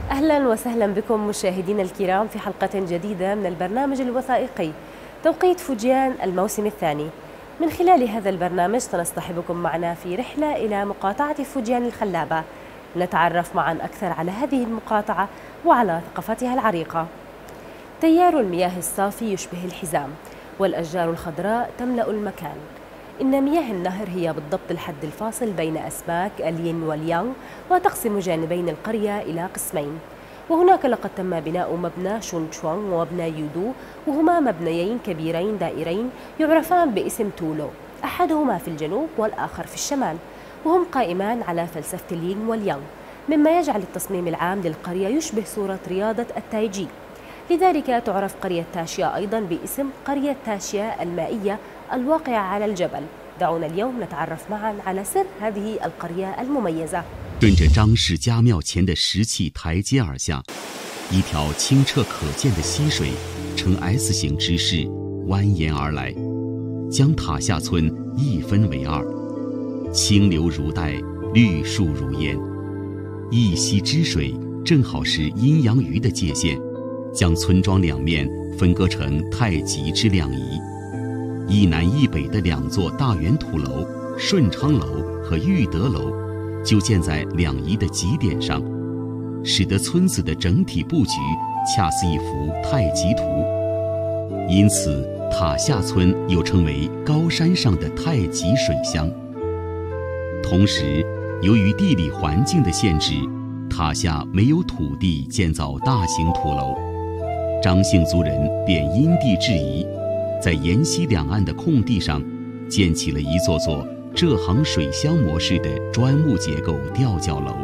أهلا وسهلا بكم مشاهدينا الكرام في حلقة جديدة من البرنامج الوثائقي توقيت فوجيان الموسم الثاني. من خلال هذا البرنامج سنصطحبكم معنا في رحلة إلى مقاطعة فوجيان الخلابة، نتعرف معا أكثر على هذه المقاطعة وعلى ثقافتها العريقة. تيار المياه الصافي يشبه الحزام، والأشجار الخضراء تملأ المكان. إن مياه النهر هي بالضبط الحد الفاصل بين أسماك الين واليانغ، وتقسم جانبين القرية إلى قسمين. وهناك لقد تم بناء مبنى شونشوانغ ومبنى يودو، وهما مبنيين كبيرين دائرين يعرفان باسم تولو، أحدهما في الجنوب والآخر في الشمال، وهم قائمان على فلسفة الين واليانغ، مما يجعل التصميم العام للقرية يشبه صورة رياضة التايجي. لذلك تعرف قرية تاشيا أيضا باسم قرية تاشيا المائية الواقعة على الجبل. دعونا اليوم نتعرف معا على سر هذه القرية المميزة. 顺着张氏家庙前的石砌台阶而下，一条清澈可见的溪水呈 S 形之势蜿蜒而来，将塔下村一分为二。清流如带，绿树如烟，一溪之水正好是阴阳鱼的界限，将村庄两面分割成太极之两仪。一南一北的两座大圆土楼顺昌楼和裕德楼就建在两仪的极点上，使得村子的整体布局恰似一幅太极图。因此塔下村又称为高山上的太极水乡。同时由于地理环境的限制，塔下没有土地建造大型土楼，张姓族人便因地制宜，在沿溪两岸的空地上建起了一座座浙杭水乡模式的砖木结构吊脚楼。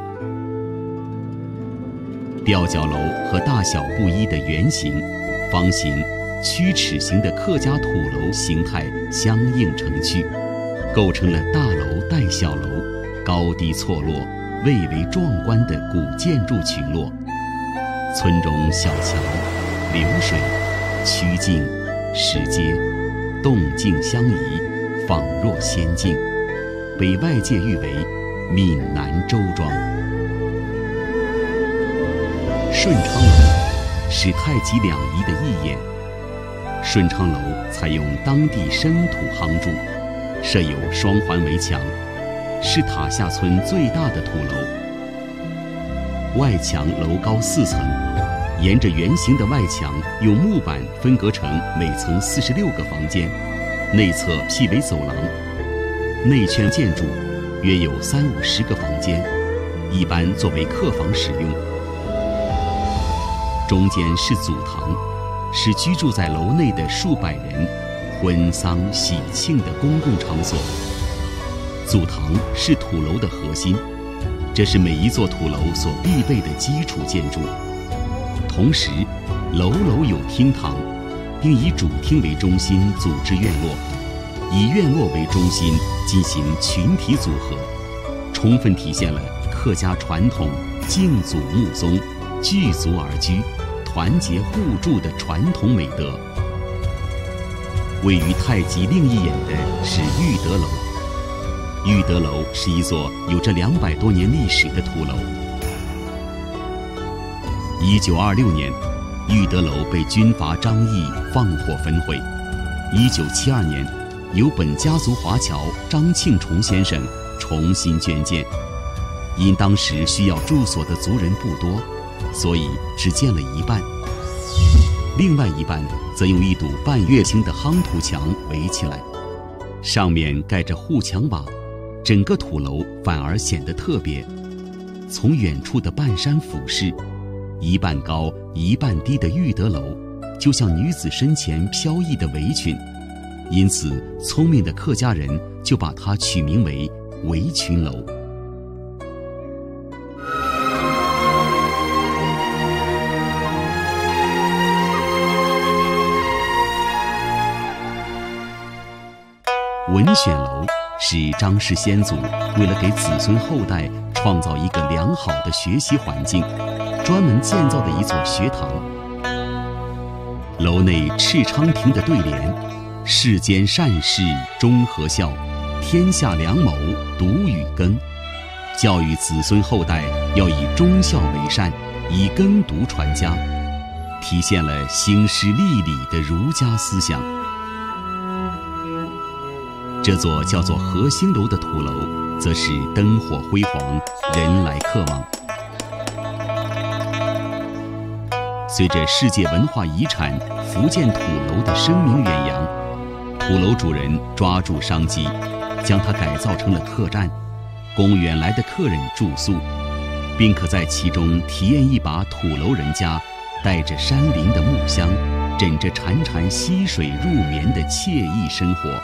吊脚楼和大小不一的圆形、方形、曲尺形的客家土楼形态相映成趣，构成了大楼带小楼、高低错落、蔚为壮观的古建筑群落。村中小桥、流水、曲径、石阶动静相宜，仿若仙境，被外界誉为闽南周庄。顺昌楼是太极两仪的一眼。顺昌楼采用当地生土夯筑，设有双环围墙，是塔下村最大的土楼。外墙楼高4层，沿着圆形的外墙用木板分隔成每层46个房间，内侧辟为走廊。内圈建筑约有30-50个房间，一般作为客房使用。中间是祖堂，是居住在楼内的数百人婚丧喜庆的公共场所。祖堂是土楼的核心，这是每一座土楼所必备的基础建筑。同时楼楼有厅堂，并以主厅为中心组织院落，以院落为中心进行群体组合，充分体现了客家传统敬祖睦宗、聚族而居、团结互助的传统美德。位于太极另一眼的是裕德楼。裕德楼是一座有着200多年历史的土楼。1926年，裕德楼被军阀张毅放火焚毁。1972年，由本家族华侨张庆崇先生重新捐建。因当时需要住所的族人不多，所以只建了一半，另外一半则用一堵半月形的夯土墙围起来，上面盖着护墙瓦，整个土楼反而显得特别。从远处的半山俯视，一半高一半低的裕德楼就像女子身前飘逸的围裙，因此聪明的客家人就把它取名为围裙楼。文选楼是张氏先祖为了给子孙后代创造一个良好的学习环境，专门建造的一座学堂。楼内敕昌亭的对联“世间善事终和孝，天下良谋笃与耕”，教育子孙后代要以忠孝为善， 以耕读传家，体现了兴师立礼的儒家思想。这座叫做和兴楼的土楼，则是灯火辉煌，人来客往。随着世界文化遗产福建土楼的声名远扬，土楼主人抓住商机，将它改造成了客栈，供远来的客人住宿，并可在其中体验一把土楼人家带着山林的木香，枕着潺潺溪水入眠的惬意生活。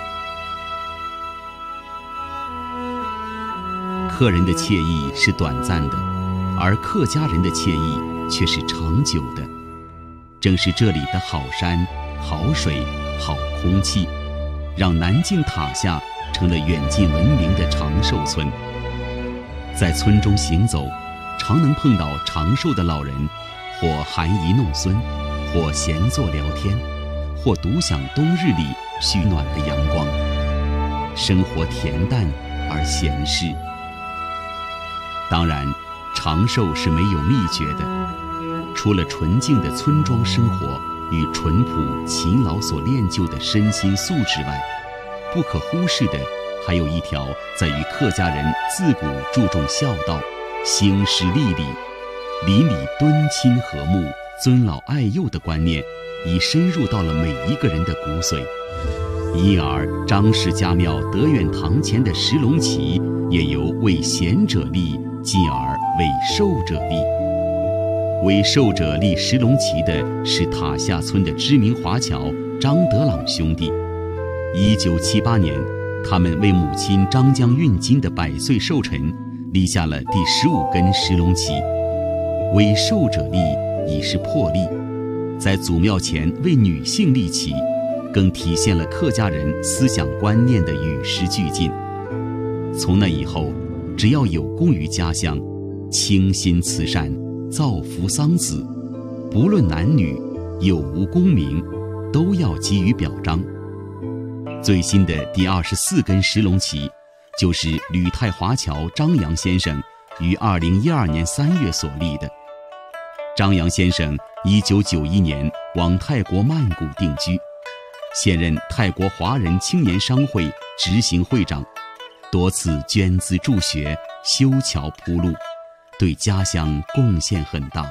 客人的惬意是短暂的，而客家人的惬意却是长久的。正是这里的好山、好水、好空气，让南靖塔下成了远近闻名的长寿村。在村中行走，常能碰到长寿的老人，或含饴弄孙，或闲坐聊天，或独享冬日里煦暖的阳光。生活恬淡而闲适。当然，长寿是没有秘诀的，除了纯净的村庄生活与淳朴勤劳所练就的身心素质外，不可忽视的还有一条在于客家人自古注重孝道、兴师立礼、邻里敦亲和睦、尊老爱幼的观念，已深入到了每一个人的骨髓。因而张氏家庙德远堂前的石龙旗也由为贤者立，进而为寿者立。为寿者立石龙旗的是塔下村的知名华侨张德朗兄弟。1978年，他们为母亲张江运金的100岁寿辰立下了第15根石龙旗。为寿者立已是破例，在祖庙前为女性立旗，更体现了客家人思想观念的与时俱进。从那以后，只要有功于家乡，倾心慈善，造福桑梓，不论男女，有无功名，都要给予表彰。最新的第24根石龙旗，就是吕泰华侨张扬先生于2012年3月所立的。张扬先生1991年往泰国曼谷定居，现任泰国华人青年商会执行会长，多次捐资助学、修桥铺路，对家乡贡献很大。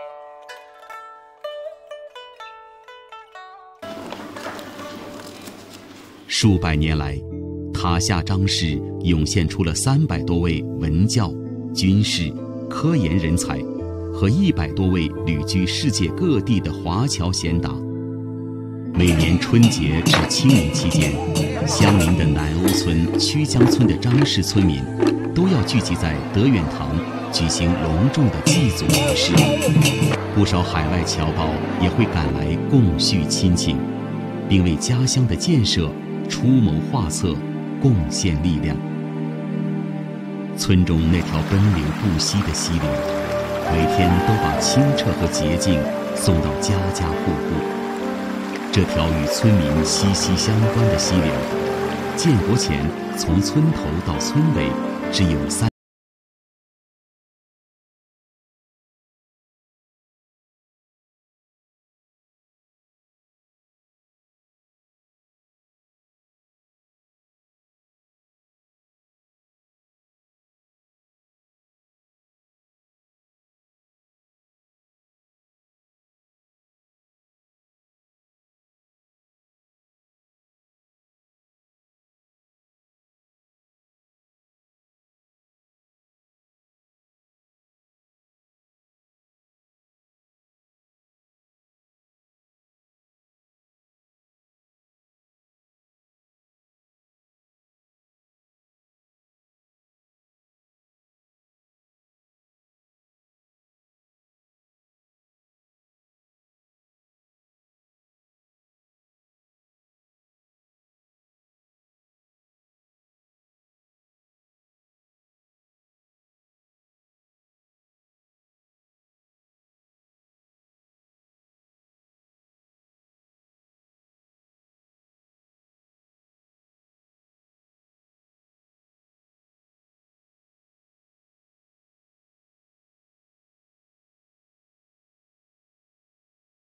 数百年来，塔下张氏涌现出了300多位文教、军事、科研人才和100多位旅居世界各地的华侨贤达。每年春节至清明期间，相邻的南欧村、曲江村的张氏村民都要聚集在德远堂举行隆重的祭祖仪式。不少海外侨胞也会赶来共叙亲情，并为家乡的建设出谋划策，贡献力量。村中那条奔流不息的溪流，每天都把清澈和洁净送到家家户户。这条与村民息息相关的溪流，建国前从村头到村尾只有3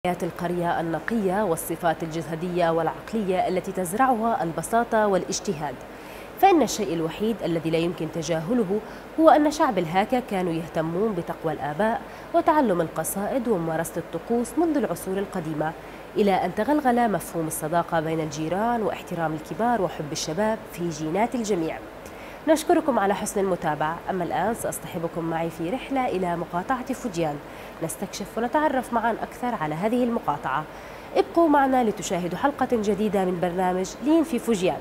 حياة القرية النقية والصفات الجسدية والعقلية التي تزرعها البساطة والاجتهاد. فإن الشيء الوحيد الذي لا يمكن تجاهله هو أن شعب الهاكا كانوا يهتمون بتقوى الآباء وتعلم القصائد وممارسة الطقوس منذ العصور القديمة، إلى أن تغلغل مفهوم الصداقة بين الجيران واحترام الكبار وحب الشباب في جينات الجميع. نشكركم على حسن المتابعة. أما الآن سأصطحبكم معي في رحلة إلى مقاطعة فوجيان، نستكشف ونتعرف معا أكثر على هذه المقاطعة. ابقوا معنا لتشاهدوا حلقة جديدة من برنامج لين في فوجيان.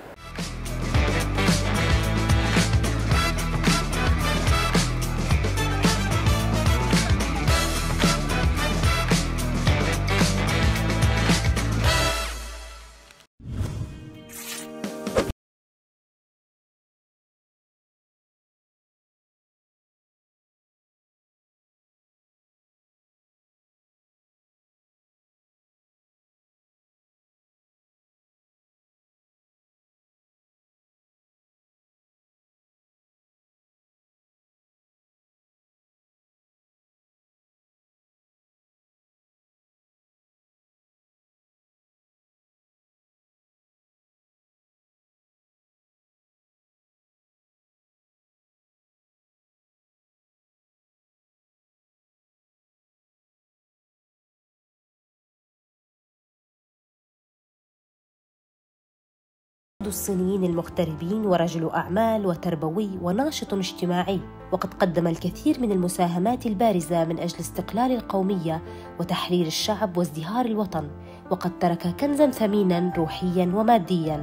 الصينيين المغتربين ورجل أعمال وتربوي وناشط اجتماعي، وقد قدم الكثير من المساهمات البارزة من أجل استقلال القومية وتحرير الشعب وازدهار الوطن، وقد ترك كنزاً ثميناً روحياً ومادياً.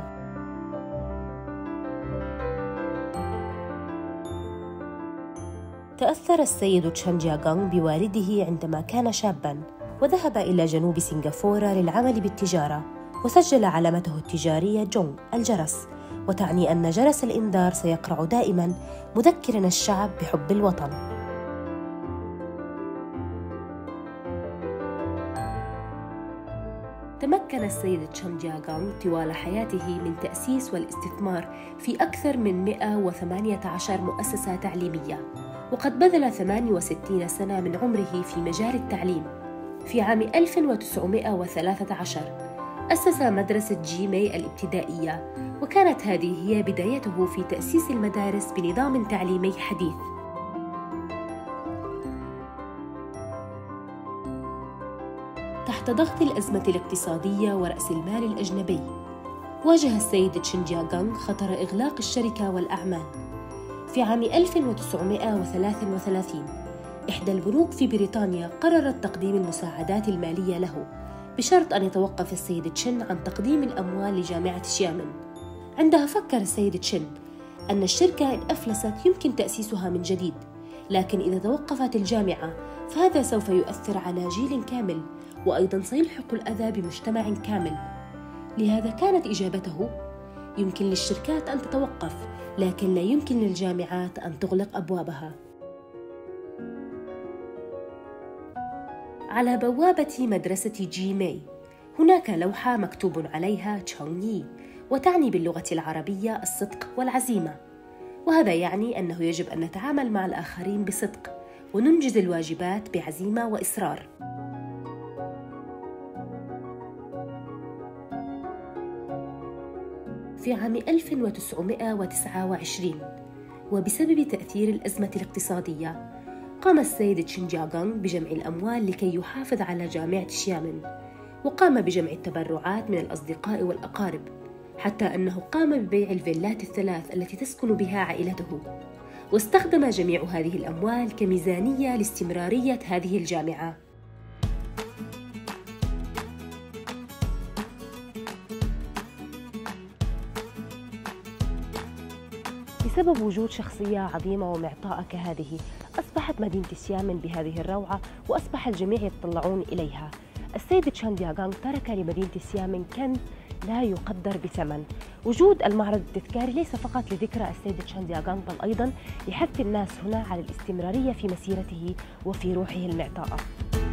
تأثر السيد تشان جياغونغ بوالده عندما كان شاباً، وذهب إلى جنوب سنغافورة للعمل بالتجارة، وسجل علامته التجارية جونغ الجرس، وتعني أن جرس الإنذار سيقرع دائماً مذكراً الشعب بحب الوطن. تمكن السيد تشان جياغونغ طوال حياته من تأسيس والاستثمار في أكثر من 118 مؤسسة تعليمية، وقد بذل 68 سنة من عمره في مجال التعليم. في عام 1913 أسس مدرسة جيمي الابتدائية، وكانت هذه هي بدايته في تأسيس المدارس بنظام تعليمي حديث. تحت ضغط الأزمة الاقتصادية ورأس المال الأجنبي، واجه السيد تشان جياغونغ خطر إغلاق الشركة والأعمال. في عام 1933 إحدى البنوك في بريطانيا قررت تقديم المساعدات المالية له، بشرط أن يتوقف السيد تشن عن تقديم الأموال لجامعة شيامن. عندها فكر السيد تشن أن الشركة إن أفلست يمكن تأسيسها من جديد، لكن إذا توقفت الجامعة فهذا سوف يؤثر على جيل كامل، وأيضاً سيلحق الأذى بمجتمع كامل. لهذا كانت إجابته: يمكن للشركات أن تتوقف، لكن لا يمكن للجامعات أن تغلق أبوابها. على بوابة مدرسة جيمي هناك لوحة مكتوب عليها تشونغ، وتعني باللغة العربية الصدق والعزيمة، وهذا يعني أنه يجب أن نتعامل مع الآخرين بصدق وننجز الواجبات بعزيمة وإصرار. في عام 1929 وبسبب تأثير الأزمة الاقتصادية، قام السيد تشان جياغونغ بجمع الأموال لكي يحافظ على جامعة شيامن، وقام بجمع التبرعات من الأصدقاء والأقارب، حتى أنه قام ببيع الفيلات الثلاث التي تسكن بها عائلته، واستخدم جميع هذه الأموال كميزانية لاستمرارية هذه الجامعة. بسبب وجود شخصية عظيمة ومعطاءة كهذه، أصبحت مدينة شيامن بهذه الروعة، وأصبح الجميع يتطلعون إليها. السيد تشان جياغونغ ترك لمدينة شيامن كنز لا يقدر بثمن. وجود المعرض التذكاري ليس فقط لذكرى السيد تشان جياغونغ، بل أيضاً لحث الناس هنا على الاستمرارية في مسيرته وفي روحه المعطاءة.